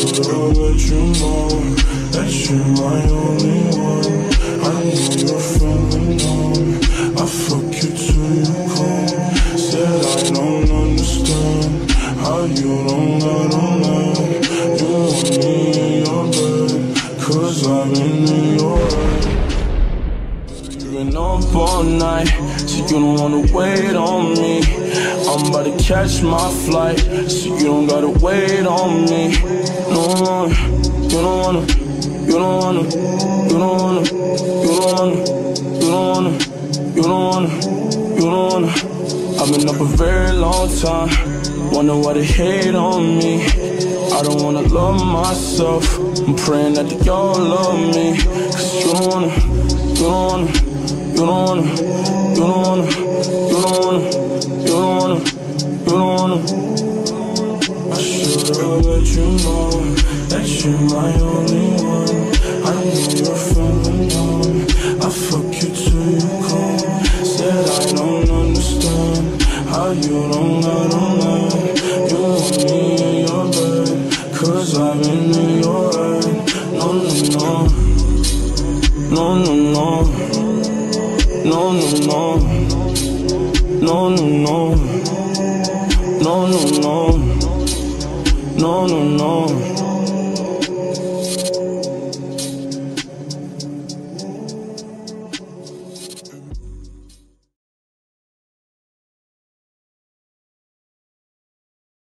should've let you know that you're my only one. I know you're feeling numb, I fuck you till you come. Said I don't understand how you don't love. You want me in your bed, cause I'm in your head. You've been up all night, so you don't wanna wait on me. I'm about to catch my flight, so you don't gotta wait on me. No, you don't wanna, you don't wanna, you don't wanna, you don't wanna, you don't wanna, you don't wanna, you don't wanna. I've been up a very long time, wonder why they hate on me. I don't wanna love myself, I'm praying that they all love me. Cause you don't wanna, you don't wanna, you don't wanna, you don't wanna, you don't wanna, you don't wanna, you don't wanna. I should've let you know that you're my only one. I know you're feeling numb, I fuck you till you come. Said I don't understand how you don't love. You want me in your bed, cause I'm in your head. No, no, no, no, no, no, no, no, no, no, no, no, no, no, no, no, no.